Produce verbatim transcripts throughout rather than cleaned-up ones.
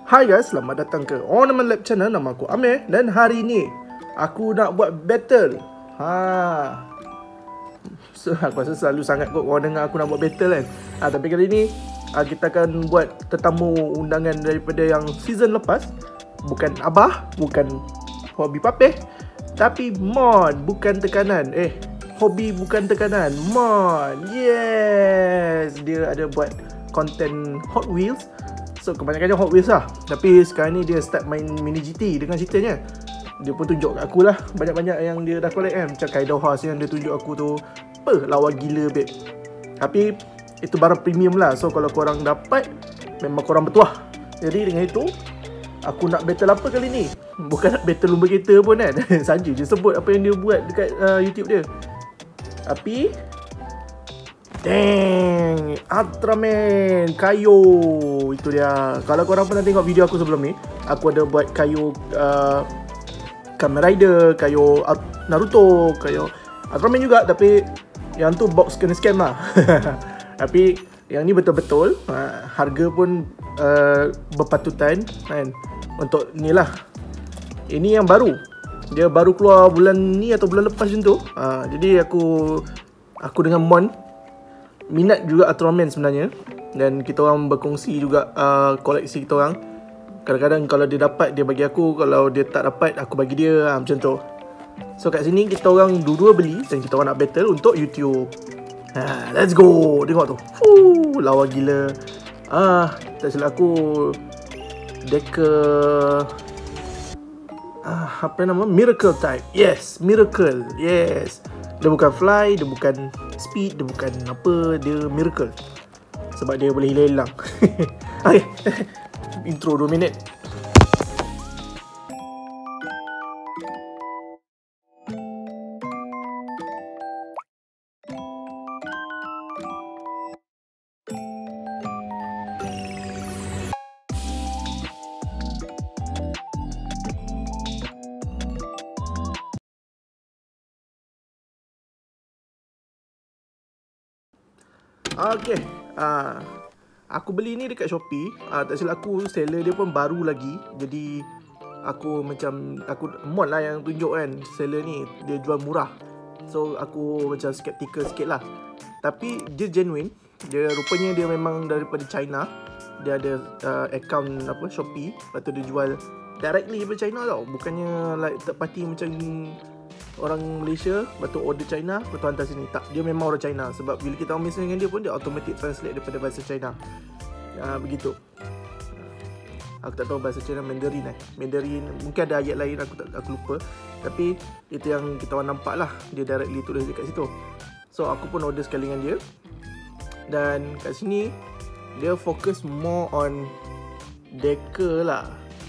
Hai guys, selamat datang ke Ornament Lab Channel. Nama aku Amir dan hari ini aku nak buat battle. Ha. So, aku rasa selalu sangat kot orang dengar aku nak buat battle kan. Ha, tapi kali ni ha, kita akan buat tetamu undangan daripada yang season lepas. Bukan Abah, bukan Hobi Papeh, tapi mod, bukan tekanan. Eh, hobi bukan tekanan, mod. Yes, dia ada buat konten Hot Wheels. So kebanyakannya Hot Wheels lah. Tapi sekarang ni dia start main Mini G T dengan ceritanya. Dia pun tunjuk kat aku lah banyak-banyak yang dia dah collect kan. Macam Kaido Horse yang dia tunjuk aku tu, apa, lawa gila babe. Tapi itu barang premium lah. So kalau korang dapat, memang korang bertuah. Jadi dengan itu, aku nak battle apa kali ni? Bukan nak battle lumba kereta pun kan. Saja je sebut apa yang dia buat dekat uh, YouTube dia. Tapi dang, Ultraman Kaio. Itu dia. Kalau korang pernah tengok video aku sebelum ni, aku ada buat Kaio uh, Kamen Rider, Kaio Naruto, Kaio Ultraman juga. Tapi yang tu box kena scam lah. Tapi yang ni betul-betul uh, harga pun uh, berpatutan kan. Untuk ni lah. Ini yang baru. Dia baru keluar bulan ni atau bulan lepas macam tu. uh, Jadi aku Aku dengan Mon minat juga Ultraman sebenarnya. Dan kita orang berkongsi juga uh, koleksi kita orang. Kadang-kadang kalau dia dapat, dia bagi aku. Kalau dia tak dapat, aku bagi dia, uh, macam tu. So kat sini kita orang dua-dua beli. Dan kita orang nak battle untuk YouTube. ha, Let's go. Tengok tu, Fuh, lawa gila. Ah, tak silap aku Deca ah, apa nama? Miracle type. Yes, Miracle. Yes. Dia bukan fly, dia bukan speed, dia bukan apa, dia miracle. Sebab dia boleh hilang-hilang. Okay. Intro dua minit. Okay, uh, aku beli ni dekat Shopee. uh, Tak silap aku, seller dia pun baru lagi. Jadi aku macam, aku mod lah yang tunjuk kan. Seller ni dia jual murah. So aku macam skeptical sikit lah. Tapi dia genuine. Dia rupanya dia memang daripada China. Dia ada uh, account apa Shopee. Lepas tu dia jual directly daripada China tau. Bukannya like third party macam orang Malaysia, lepas tu order China, lepas tu hantar sini. Tak, dia memang orang China. Sebab bila kita orang dengan dia pun, dia automatic translate daripada bahasa China. Ya, begitu. Aku tak tahu bahasa China, Mandarin eh Mandarin, mungkin ada ayat lain, aku tak aku lupa. Tapi itu yang kita orang nampak lah, dia directly tulis dekat situ. So aku pun order sekali dengan dia. Dan kat sini dia fokus more on Deca lah.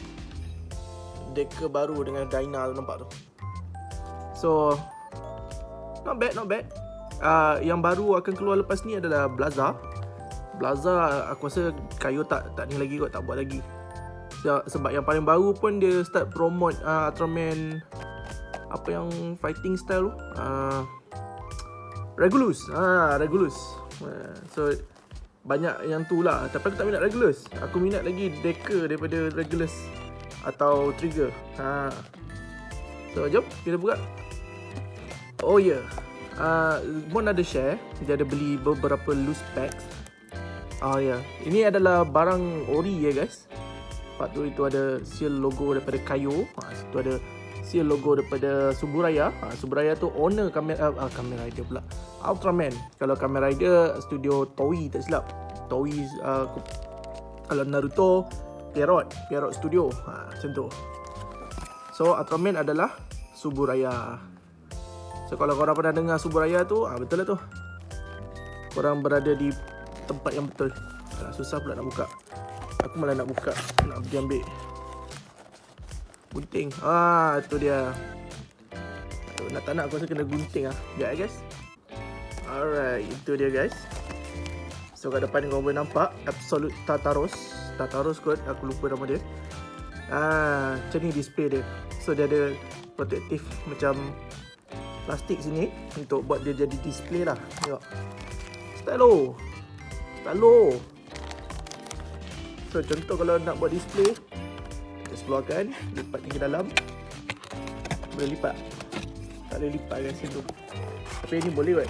Deca baru dengan Dyna tu, nampak tu. So not bad, not bad. uh, Yang baru akan keluar lepas ni adalah Blaza. Blaza aku rasa Kaio tak tak ni lagi kot, tak buat lagi. Sebab yang paling baru pun dia start promote uh, Ultraman, apa yang fighting style tu, uh, Regulus. ah, Regulus. uh, So banyak yang tu lah. Tapi aku tak minat Regulus. Aku minat lagi Deca daripada Regulus atau Trigger. ha. So jom kita buka. Oh ya, yeah. uh, Mon ada share. Dia ada beli beberapa loose packs. Oh ya, yeah. Ini adalah barang ori ya guys. Lepas tu itu ada seal logo daripada Kaio. ha, Situ ada seal logo daripada Suburaya. ha, Suburaya tu owner Kamen, uh, uh, Kamen Rider pula, Ultraman. Kalau Kamen Rider studio Toei tak silap. Toei. uh, Kalau Naruto Pierrot Pierrot Studio. ha, Macam tu. So Ultraman adalah Suburaya. So kalau korang pernah dengar Suburaya tu, ah betul lah tu. Korang berada di tempat yang betul. ah, Susah pula nak buka. Aku malah nak buka, nak pergi ambil gunting. Ah, tu dia. Aduh, nak tak nak aku rasa kena gunting ah. Sekejap eh guys. Alright, itu dia guys. So kat depan korang boleh nampak Absolute Tartaros. Tartaros kot, aku lupa nama dia. Ah, macam ni display dia. So dia ada protektif macam plastik sini untuk buat dia jadi display lah. Tengok. Stylo. Stylo. So contoh kalau nak buat display, explore-kan, lipat tinggi dalam. Boleh lipat. Tak boleh lipat kat situ. Tapi ni boleh kan?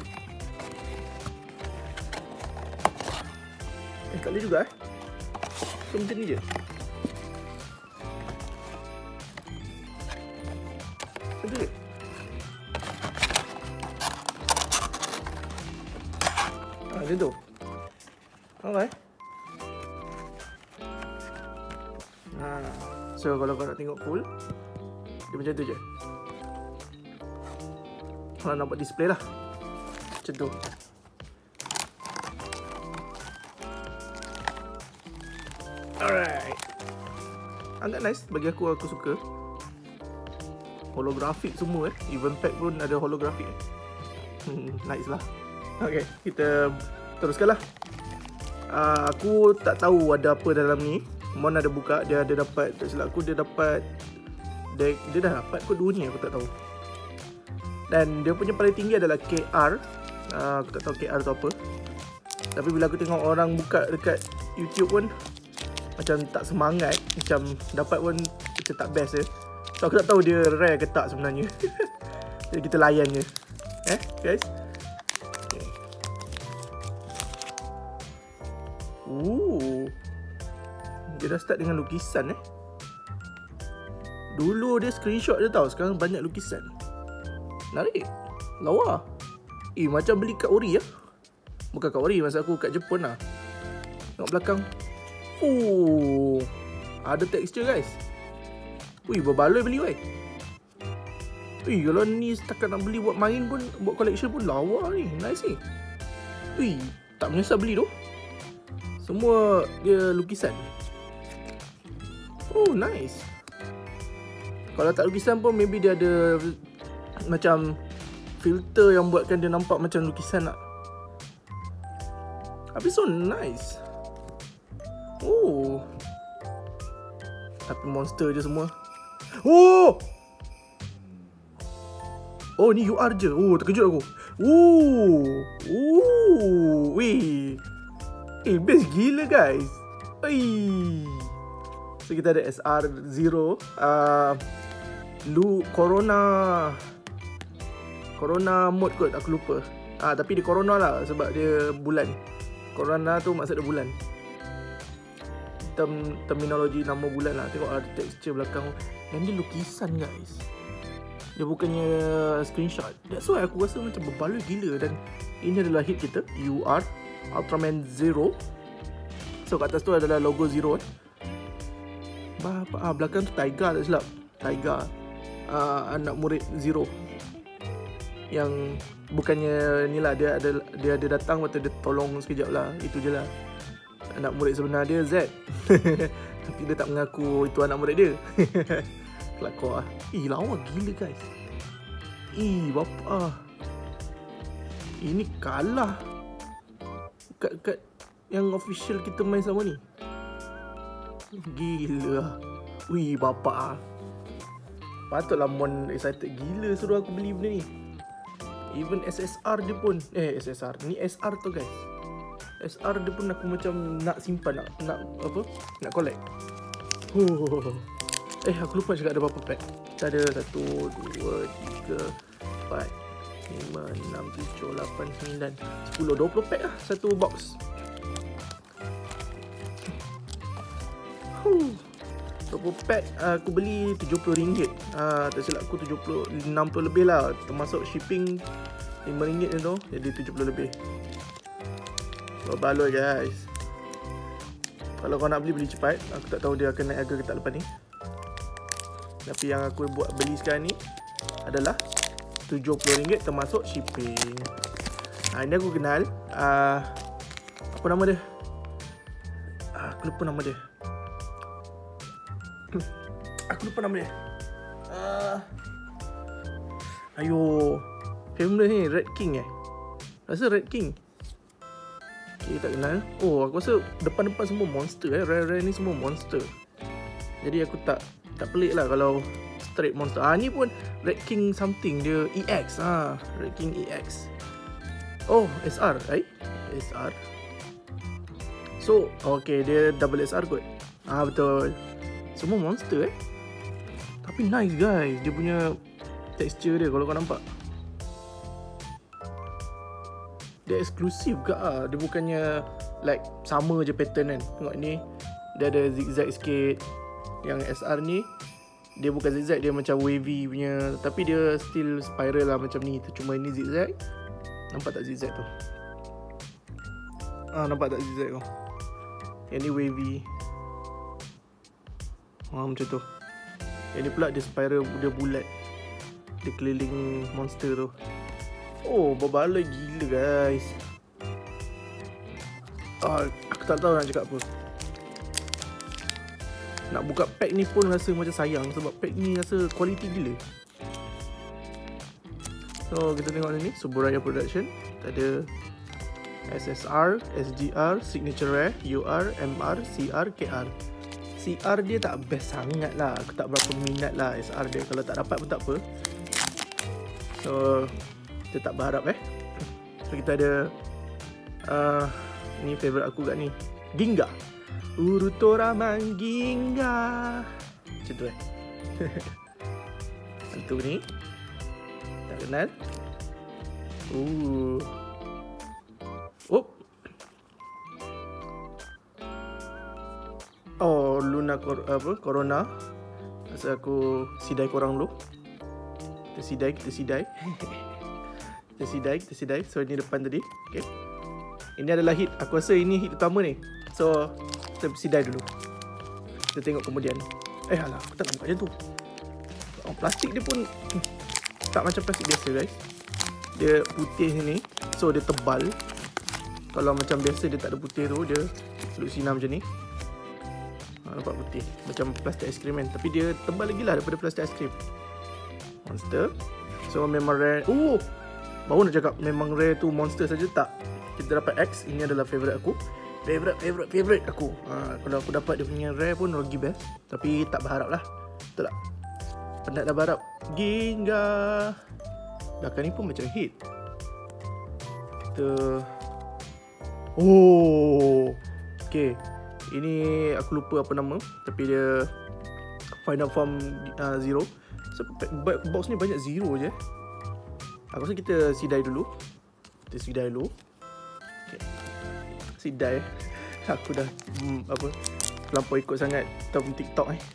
Eh, tak boleh juga eh. So macam ni je. Macam tu je. Ha, macam tu. Alright. Ha. So kalau kau nak tengok full, dia macam tu je. Kalau nak buat display lah, macam tu. Alright. Agak nice bagi aku, aku suka. Holographic semua eh. Even pack pun ada holographic eh. Hmm, nice lah. Okay, kita teruskan lah. Uh, aku tak tahu ada apa dalam ni. Mon ada buka, dia ada dapat, tak silap aku dia dapat dia, dia dah dapat kot dua ni, aku tak tahu. Dan dia punya paling tinggi adalah K R. uh, Aku tak tahu K R tu apa. Tapi bila aku tengok orang buka dekat YouTube pun macam tak semangat, macam dapat pun macam tak best eh. So aku tak tahu dia rare ke tak sebenarnya. Jadi kita layan je. Eh guys. Okay. Ooh. Dia dah start dengan lukisan eh. Dulu dia screenshot je tau, sekarang banyak lukisan. Menarik. Lawa. Eh macam beli kat Ori lah. Bukan kat Ori, masa aku kat Jepun lah. Tengok belakang. Oh, ada texture guys. Ui, berbaloi beli weh. Ui, kalau ni setakat nak beli buat main pun, buat collection pun lawa ni. Nice ni. Ui, tak menyesal beli tu. Semua dia lukisan. Oh, nice. Kalau tak lukisan pun maybe dia ada macam filter yang buatkan dia nampak macam lukisan lah. Tapi so nice. Oh. Tapi monster je semua. Oh. Oh, ni U R je. Oh, terkejut aku. Oh. Oh. Weh. Eh, best gila guys. Oi. So kita ada S R Zero. Uh, Lu Corona. Corona mode kot, aku lupa. Ah, tapi dia Corona lah sebab dia bulan. Corona tu maksud dia bulan. Term, terminologi nama bulan lah. Tengok ada texture belakang. Dan dia lukisan guys. Dia bukannya screenshot. That's why aku rasa macam berbaloi gila. Dan ini adalah hit kita, U R Ultraman Zero. So kat atas tu adalah logo Zero eh. Apa, ah, belakang tu Taiga tak silap. Taiga uh, anak murid Zero. Yang bukannya ni lah, dia ada dia ada datang waktu dia tolong sekejap lah. Itu je lah. Anak murid sebenar dia Z. Tapi dia tak mengaku itu anak murid dia. Kelakar lah. Eh, lawa gila guys. Eh, bapa. Ini kalah kat, kat yang official kita main sama ni. Gila. Wih, bapa. Patutlah Mon excited gila suruh aku beli benda ni. Even S S R dia pun. Eh, S S R. Ni S R tu guys. S R dia pun aku macam nak simpan, nak, nak apa? Nak collect. Huh. Eh, aku lupa cakap ada berapa pack. Kita ada satu, dua, tiga, empat, lima, enam, tujuh, lapan, sembilan, sepuluh, dua puluh pack lah satu box. Huh. dua puluh pack aku beli tujuh puluh ringgit. Ah, tak silap aku tujuh puluh, enam puluh lebih lah. Termasuk shipping lima ringgit je tu. Jadi tujuh puluh lebih. Berbaloi guys. Kalau kau nak beli, beli cepat. Aku tak tahu dia akan naik harga ke tak lepas ni. Tapi yang aku buat beli sekarang ni adalah tujuh puluh ringgit termasuk shipping. Ha, ini aku kenal. Uh, apa nama dia? Uh, aku lupa nama dia. Aku lupa nama dia. Uh, ayo. Famous ni, Red King eh? Rasa Red King. Okay, tak kenal. Oh, aku rasa depan-depan semua monster eh. Rare-rare ni semua monster. Jadi aku tak tak pelik lah kalau straight monster. Ah, ni pun Red King something. Dia E X. Ah, Red King E X. Oh, S R. Eh? S R. So, okay, dia double S R kot. Ah, betul. Semua monster eh. Tapi nice guys, dia punya texture dia kalau kau nampak. Dia eksklusif ke ah. Dia bukannya like sama je pattern kan. Tengok ni, dia ada zigzag sikit. Yang S R ni dia bukan zigzag, dia macam wavy punya, tapi dia still spiral lah macam ni. Cuma ini zigzag. Nampak tak zigzag tu? Ah, nampak tak zigzag tu? Yang ni wavy. Ah, macam tu. Yang ni pula dia spiral, dia bulat. Dia keliling monster tu. Oh, berbaloi gila guys. Ah, aku tak tahu nak cakap apa. Nak buka pack ni pun rasa macam sayang, sebab pack ni rasa quality gila. So kita tengok ni, Suburaya Production. Kita ada S S R, S G R, Signature Rare, U R, M R, C R, K R. C R dia tak best sangat lah. Aku tak berapa minat lah S R dia. Kalau tak dapat pun tak apa. So kita tak berharap eh. So kita ada uh, ni favourite aku kat ni, Ginga. Urutora Mangginga. Macam tu eh. Satu ni tak kenal. Uh. Oh. Oh, Luna Cor apa? Corona. Masa aku sidai korang dulu. Kita sidai, kita sidai. Kita sidai, kita sidai. So ini depan tadi. Okay. Ini adalah hit. Aku rasa ini hit utama ni. So kita sidai dulu. Kita tengok kemudian. Eh alah, aku tak nampak macam tu. Oh, plastik dia pun tak macam plastik biasa guys. Dia putih ni. So dia tebal. Kalau macam biasa dia tak ada putih tu, dia duduk sinar macam ni. Ha, nampak putih. Macam plastik aiskrim kan. Tapi dia tebal lagi lah daripada plastik aiskrim. Monster. So memang rare. Oh, baru nak cakap memang rare tu monster saja tak. Kita dapat X. Ini adalah favourite aku. Favourite, favourite, favourite aku. Ha, kalau aku dapat dia punya rare pun lagi best. Tapi tak berharap lah. Betul tak? Penat dah berharap. Ginga. Belakang ni pun macam hit. Kita... Oh. Okay. Ini aku lupa apa nama. Tapi dia Final Form uh, Zero. So box ni banyak zero je. Aku rasa kita sidai dulu. Kita sidai dulu. Okay. Sidai. Aku dah hmm, apa terlampau ikut sangat term TikTok eh.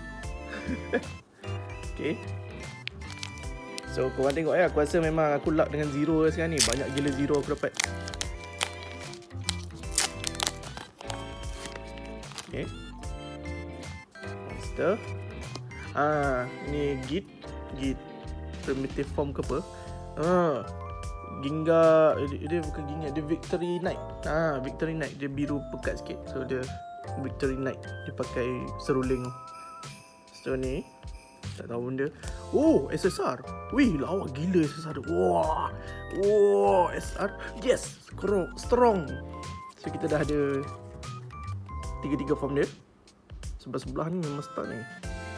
Okay. So korang tengok eh, aku rasa memang aku luck dengan zero sekarang ni. Banyak gila zero aku dapat. Okay. Monster. Ah, ni git git primitive form ke apa? Ah. Ginga, dia, dia bukan Ginga, dia Victory Knight. Ah, Victory Knight, dia biru pekat sikit. So dia Victory Knight, dia pakai seruling. So ni tak tahu benda. Oh, S S R. Wih, lawak gila S S R. Wah. Wah, S R. Yes, strong, strong. So kita dah ada tiga-tiga form dia. Sebelah-sebelah ni memang start ni.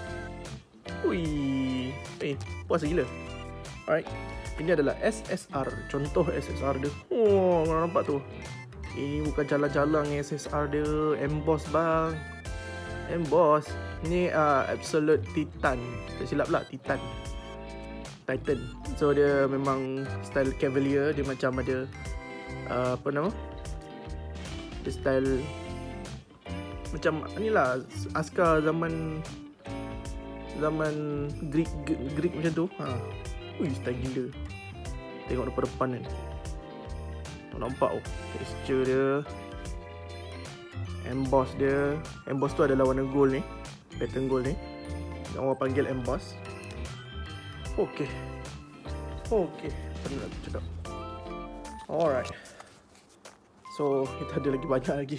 Wih. Eh, puas gila. Alright. Ini adalah S S R. Contoh S S R dia. Oh, korang nampak tu. Ini bukan calang-calang S S R dia. Emboss bang. Emboss. Ni uh, Absolute Titan. Tak silap lah, Titan. Titan. So dia memang style Cavalier. Dia macam ada uh, apa nama? Dia style macam ni lah, askar zaman zaman Greek Greek macam tu. Ha. Ui, style gila. Tengok depan-depan kan. Nampak oh, texture dia. Emboss dia. Emboss tu adalah warna gold ni. Pattern gold ni. Orang panggil emboss. Okay. Okay. Pernah aku cakap. Alright. So, kita ada lagi banyak lagi.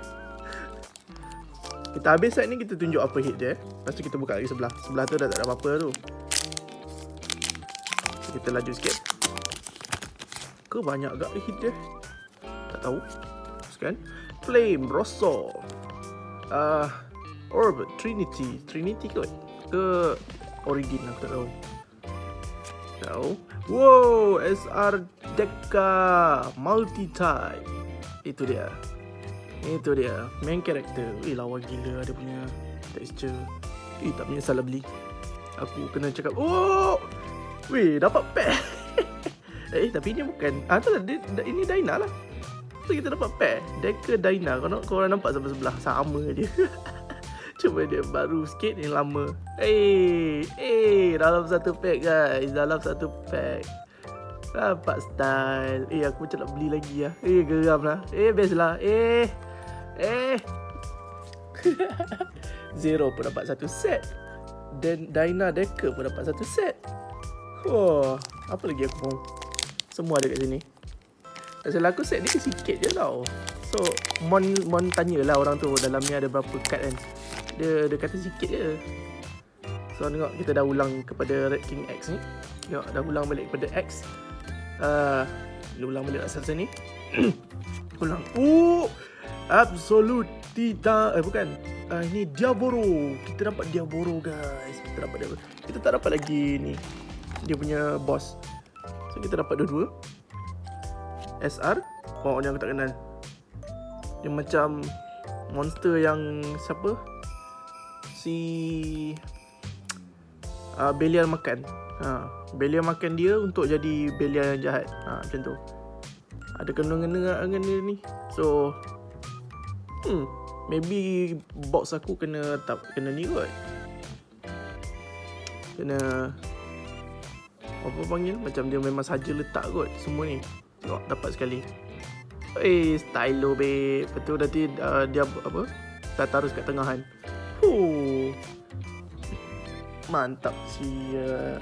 Kita habis set ni, kita tunjuk apa hit dia. Lepas tu kita buka lagi sebelah. Sebelah tu dah tak ada apa-apa tu. Kita laju sikit. Ke banyak agak hit dia? Tak tahu. Teruskan. Flame, Rosso, uh, Orb, Trinity. Trinity kot? Ke Origin? Aku tak tahu. Tahu. Wow, S R Deca Multi-Type. Itu dia. Itu dia, main character. Eh, lawa gila dia punya texture. Eh, tak menyesal lah beli. Aku kena cakap, oh, weh, dapat pack. Eh, tapi ini bukan. Ah, tu lah, dia, ini Dyna lah. So, kita dapat pack. Decker Dyna. Kalau korang nampak sebelah-sebelah, sama dia. Cuma dia baru sikit, yang lama. Eh, eh, dalam satu pack guys. Dalam satu pack. Dapat style. Eh, aku macam nak beli lagi lah. Eh, geram lah. Eh, best lah. Eh, eh. Zero pun dapat satu set. Dan Dyna Decker pun dapat satu set. Oh, apa lagi aku mau? Semua ada kat sini. Asal aku set ni sikit je tau. So, Mon, Mon tanyalah orang tu dalam ni ada berapa kad kan. Dia, dia kata sikit je. So, tengok kita dah ulang kepada Red King X ni. Tengok, dah ulang balik kepada X. Uh, dia ulang balik asal sini. Ulang. Oh, Absolute Titan. Eh, bukan. Uh, ini Diaboro. Kita dapat Diaboro guys. Kita dapat Diaboro. Kita tak dapat lagi ni. Dia punya boss. So, kita dapat dua-dua. S R. Oh, ni aku tak kenal. Dia macam monster yang siapa? Si uh, Belial makan. Ha, Belial makan dia untuk jadi Belial yang jahat. Ha, macam tu. Ada kena-kena dengan dia ni. So, hmm, maybe box aku kena tak kena ni kot. Kena apa panggil? Macam dia memang saja letak kot semua ni. Tengok dapat sekali. Eh, stylo babe. Betul nanti uh, dia apa? Tak taruh kat tengahan. Huh. Mantap siap.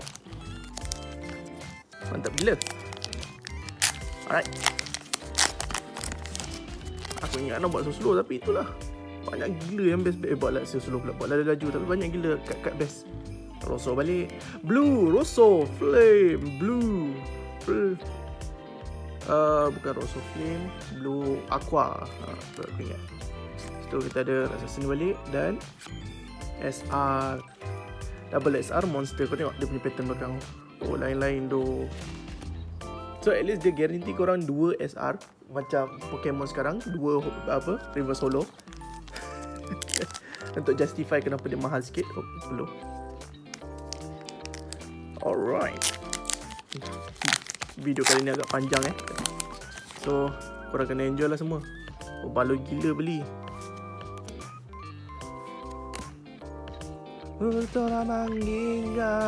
Mantap gila. Alright. Aku ingat nak buat slow tapi itulah. Banyak gila yang best. Eh, buatlah slow pula. Buatlah laju tapi banyak gila kat-kat best. Rosso balik. Blue, Rosso, Flame, Blue. Blue. Uh, bukan Rosso Flame, Blue Aqua. Ha, tu aku ingat. Lepas kita ada Assassin balik dan S R. Double S R monster. Kau tengok dia punya pattern belakang. Oh, lain-lain tu. So at least dia guarantee korang dua S R. Macam Pokemon sekarang, dua apa? Reverse Holo. Untuk justify kenapa dia mahal sikit. Oh, belum. Alright. Video kali ni agak panjang eh. So, korang kena enjoy lah semua. Oh, baloi gila beli. Ultra Mangginga.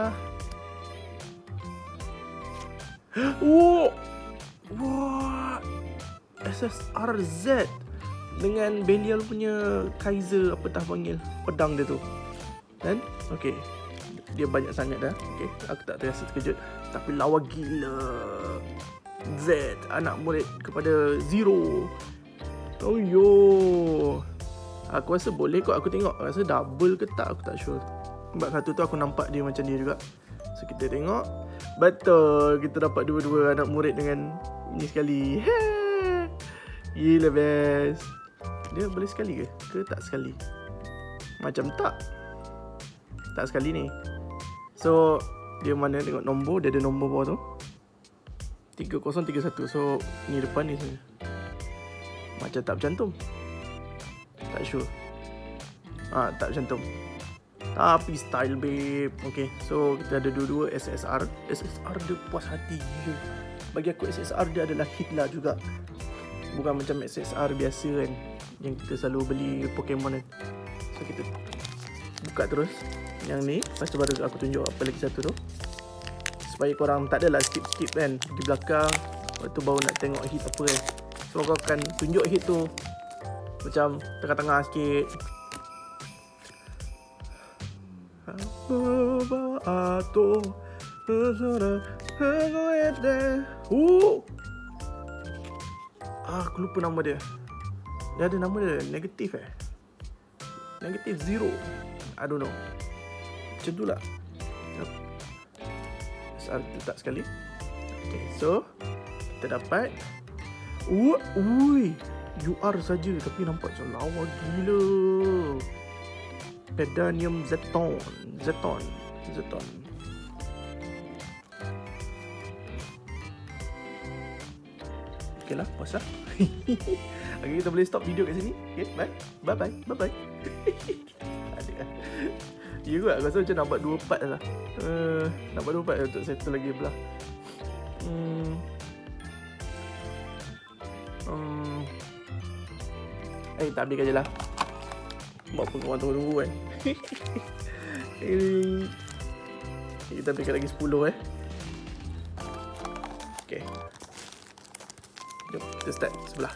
Oh! What? S S R Z dengan Belial punya Kaiser apa tak panggil pedang dia tu. Dan okey. Dia banyak sangat dah. Okey, aku tak terasa terkejut. Tapi lawa gila. Z, anak murid kepada Zero. Oh yo. Aku rasa boleh kot aku tengok. Rasa double ke tak aku tak sure. Sebab satu tu aku nampak dia macam dia juga. So kita tengok. Betul, kita dapat dua-dua anak murid dengan ni sekali. Gila best. Dia boleh sekali ke? Ke tak sekali? Macam tak. Tak sekali ni. So, dia mana tengok nombor, dia ada nombor bawah tu tiga kosong tiga satu. So, ni depan ni saja. Macam tak bercantum. Tak sure. Ah, tak bercantum. Tapi style babe. Okay, so kita ada dua-dua S S R. S S R dia puas hati gila. Bagi aku S S R dia adalah Hitler juga. Bukan macam S S R biasa kan, yang kita selalu beli Pokemon kan. So, kita buka terus yang ni. Lepas tu baru aku tunjuk apa lagi satu tu, supaya korang tak adalah skip-skip kan di belakang. Lepas tu baru nak tengok hit apa kan. So kau akan tunjuk hit tu macam tengah-tengah sikit. Atau Oh, ah, aku lupa nama dia. Dia ada nama dia negatif eh. Negatif zero. I don't know. Macam tu lah. Soal letak sekali. Okay, so kita dapat Uh, ui, U R saja tapi nampak macam lawa gila. Pedanium Zeton, Zeton, Zeton. Okay lah, puas lah. Okay, kita boleh stop video kat sini. Okay, bye. Bye-bye. Bye-bye. Adik. Ya kot, aku rasa macam nak buat dua part lah. Uh, nak buat dua part untuk settle lagi belah. Hmm. Hmm. Eh, tak habiskan je lah. Buat apa korang tunggu-tunggu kan. Eh, kita habiskan lagi sepuluh eh. Okay. Jom kita start sebelah.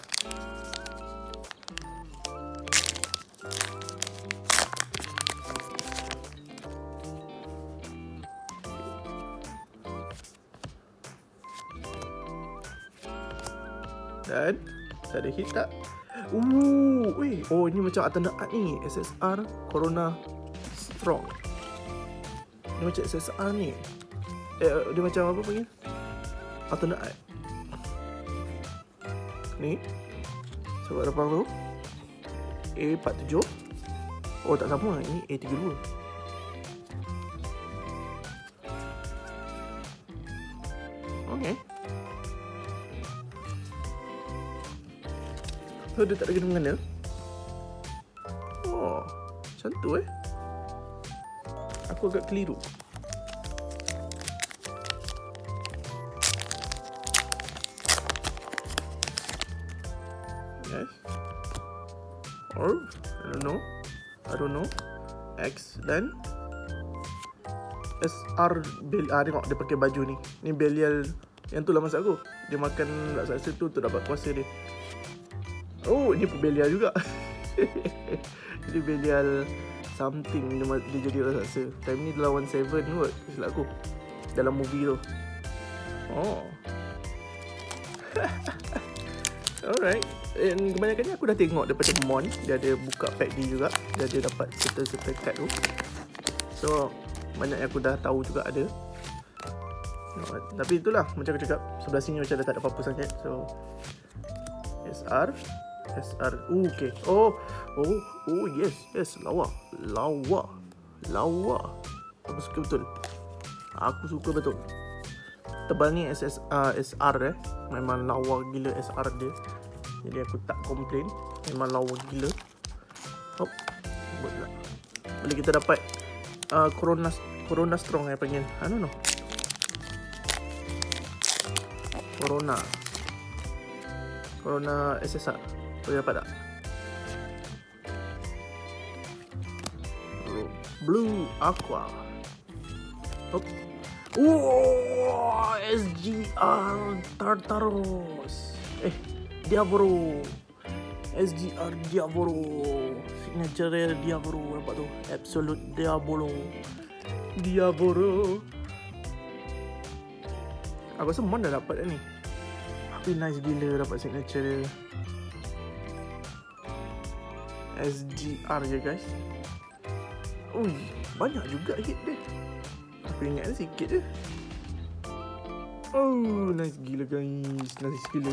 Dan tak ada hit tak? Ooh, weh. Oh, ini macam alternate art ni. S S R Corona Strong. Dia macam S S R ni. Eh, dia macam apa panggil? Alternate art. Ni. Sebab depan tu A empat tujuh. Oh, tak sama. Ini A tiga dua. Okay. So, dia tak ada kena-mengena. Oh, macam tu eh. Aku agak keliru. Yes. Or, I don't know. I don't know. X dan S R Bel. Ah, tengok dia pakai baju ni. Ni Belial. Yang tu lah maksud aku. Dia makan raksasa tu untuk dapat kuasa dia. Oh, ni pun Belial juga. Jadi Belial something dia, dia jadi raksasa. Time ni dia lawan Seven kot, silap aku. Dalam movie tu. Oh. Alright. And kebanyakannya aku dah tengok daripada Mon. Dia ada buka pack dia juga. Dia ada dapat serta-serta card tu. So, banyak yang aku dah tahu juga ada. No, tapi itulah, macam aku cakap, sebelah sini macam dah tak ada apa-apa sangat. So, S R S R. Uh, okay. Oh, oh, oh, yes, yes, lawa, lawa, lawa. Aku suka betul. Aku suka betul. Tebal ni S S, uh, S R eh. Memang lawa gila S R dia. Jadi aku tak komplain. Memang lawa gila. Hop. Boleh. Boleh kita dapat uh, Corona Corona Strong eh panggil. I don't know. Corona. Corona S S R. Boleh dapat tak? Blue Aqua. Hop. Oh, S G R Tartaros. Eh, Diavoro. S G R Diavoro. Signature Diavoro. Nampak tu? Absolute Diavoro. Diavoro. Aku rasa Mon dah dapat dah ni. Tapi nice gila dapat signature dia. S G R je guys. Ui, banyak juga hit dia. Aku ingat dia sikit je. Oh, nice gila guys. Nice gila.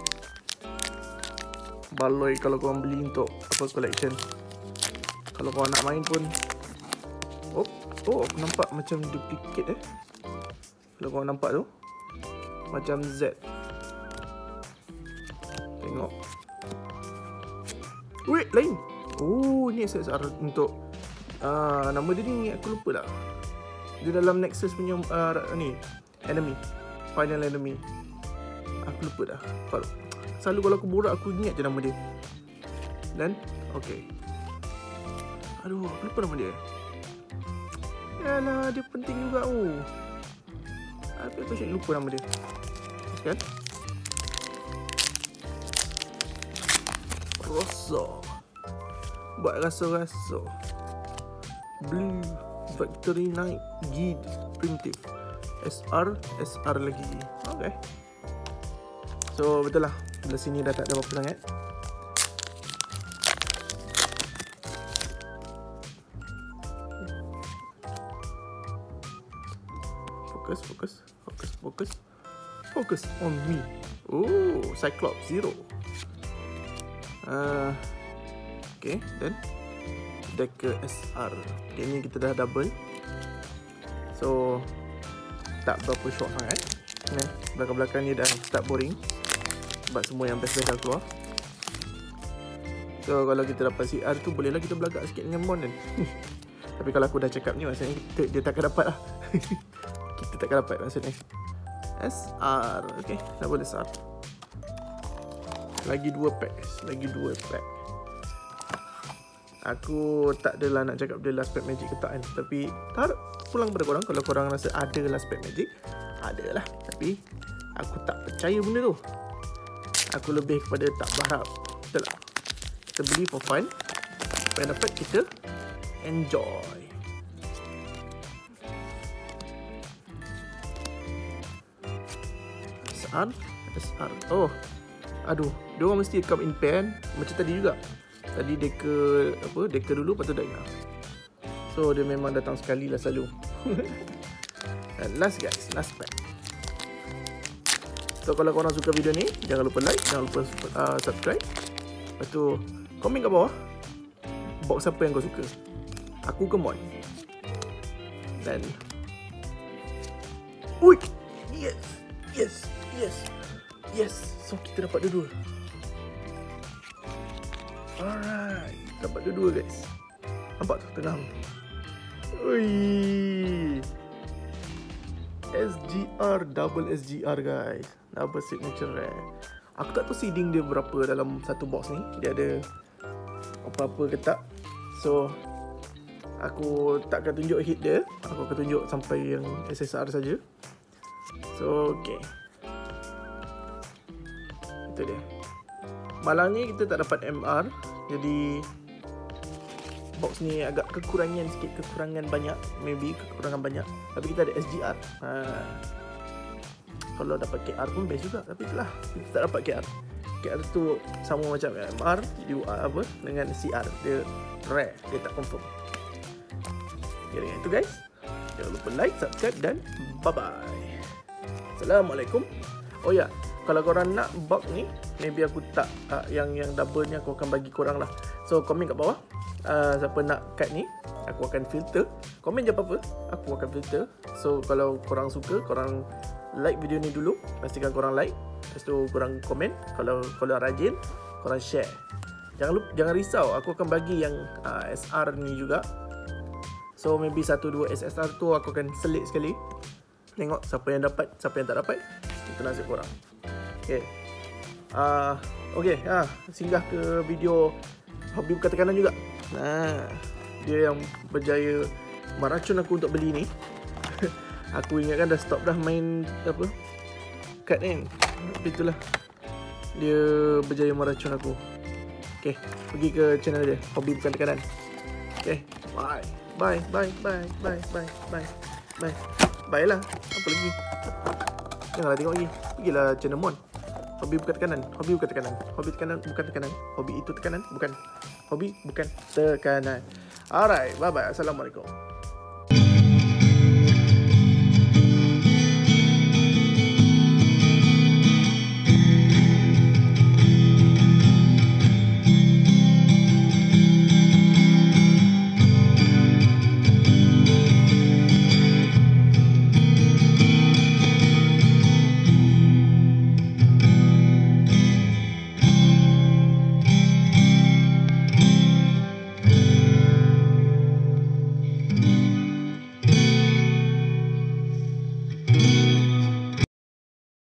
Baloi kalau korang beli untuk apa collection. Kalau korang nak main pun. Oh, oh aku nampak macam duplicate eh. Kalau korang nampak tu macam Z. Tengok. Wait, lain. Oh, ni S S R untuk uh, nama dia ni aku lupa tak. Dia dalam Nexus punya uh, ni enemy, final enemy. Aku lupa dah. Kalau selalu kalau aku borak aku ingat je nama dia. Dan okey. Aduh, aku lupa nama dia. Yalah, dia penting juga oh. Tapi aku asyik lupa nama dia. Kan? Rasa. Buat rasa-rasa. Blue Factory Night Gid Primitive. S R, S R lagi. Okay. So betul lah. Belah sini dah tak ada apa-apa sangat. Fokus, fokus, fokus, fokus. Focus on me. Oh, Cyclops Zero. Uh, okay, then Decker S R. Okay, ni kita dah double. So tak berapa short sangat. Nah, belakang-belakang ni dah start boring. Sebab semua yang best-best dah keluar. So kalau kita dapat C R tu, bolehlah kita belagak sikit dengan Mon kan. Tapi kalau aku dah cakap ni, maksudnya kita, dia takkan dapat lah. Kita takkan dapat maksudnya. S R, okay, double S R. Lagi dua pack, lagi dua pack. Aku tak adalah nak cakap dia last pack magic ke tak kan. Tapi tak pulang pada korang. Kalau korang rasa ada last pack magic, ada lah. Tapi aku tak percaya benda tu. Aku lebih kepada tak berharap. Betul tak? Kita beli for fun. Apa yang dapat kita enjoy. S R, S R. Oh, aduh, dia orang mesti come in pair macam tadi juga. Tadi deka apa? Deka dulu, lepas tu Dyna. So dia memang datang sekali lah selalu. And last guys, last pack. So kalau korang suka video ni, jangan lupa like, jangan lupa uh, subscribe. Lepas tu komen kat bawah box apa yang kau suka. Aku ke Mon. Dan ui, yes, yes, yes, yes. So kita dapat dua-dua. Alright, dapat dua-dua guys. Nampak tu tengah. Ui, S G R, double S G R guys. Double signature rare. Aku tak tahu seeding dia berapa dalam satu box ni. Dia ada apa-apa ke tak. So aku tak akan tunjuk hit dia. Aku akan tunjuk sampai yang S S R saja. So okay, itu dia. Malang ni kita tak dapat M R. Jadi box ni agak kekurangan sikit. Kekurangan banyak. Maybe kekurangan banyak. Tapi kita ada S G R. ha. Kalau dapat K R pun best juga. Tapi itulah, kita tak dapat K R. K R tu sama macam M R, U R apa dengan C R. Dia rare, dia tak confirm. Okay, dengan itu guys, jangan lupa like, subscribe dan bye-bye. Assalamualaikum. Oh ya, kalau korang nak box ni, maybe aku tak uh, yang yang double ni aku akan bagi korang lah. So komen kat bawah uh, siapa nak card ni, aku akan filter. Komen je apa-apa, aku akan filter. So kalau korang suka, korang like video ni dulu. Pastikan korang like. Lepas tu korang komen. Kalau korang rajin, korang share. Jangan lupa, jangan risau, aku akan bagi yang uh, S R ni juga. So maybe satu dua S S R tu aku akan selit sekali. Tengok siapa yang dapat, siapa yang tak dapat. Itu nasib korang. Okay. Uh, okay, uh, singgah ke video hobi buka tekanan juga. Nah, dia yang berjaya meracun aku untuk beli ni. Aku ingatkan dah stop dah main apa kad kan. Tapi itulah, dia berjaya meracun aku. Okay, pergi ke channel dia, hobi bukan tekanan. Okay, bye. Bye, bye, bye, bye, bye, bye, bye. Bye lah, apa lagi? Janganlah tengok lagi. Pergilah channel Mon. Hobi bukan tekanan, hobi bukan tekanan. Hobi tekanan bukan tekanan. Hobi itu tekanan, bukan. Hobi bukan tekanan. Alright, bye bye. Assalamualaikum.